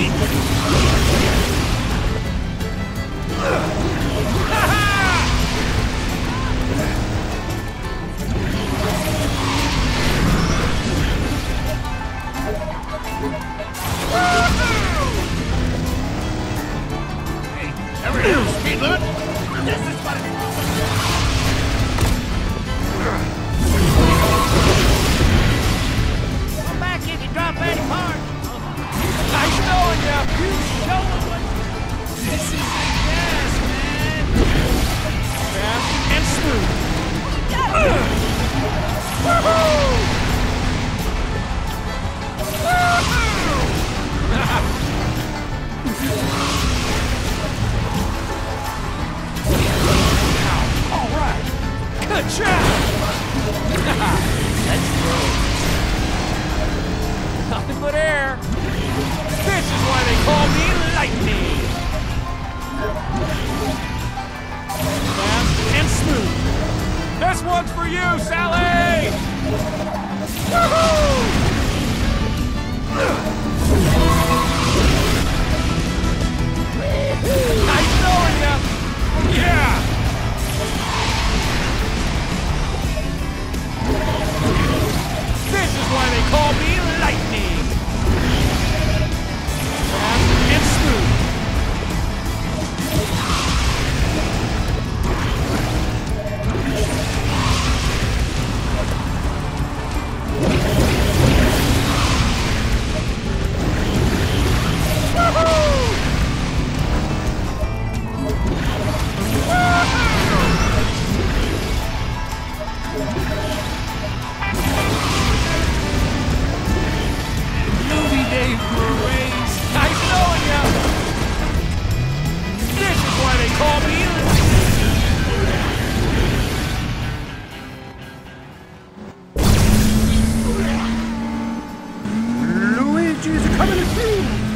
Speed limit? This is what come back if you drop any parts. Nice knowing ya! You show them what... This is the gas, man! Fast and smooth. All right. Good job! Let's go. Nothing but air. This is why they call me Lightning. Fast and smooth. This one's for you, Sally! Woohoo! Nice knowing ya! Yeah! This is why they call me Lightning. Fast and smooth. Movie day parades. Nice knowing ya! This is why they call me Luigi's coming through!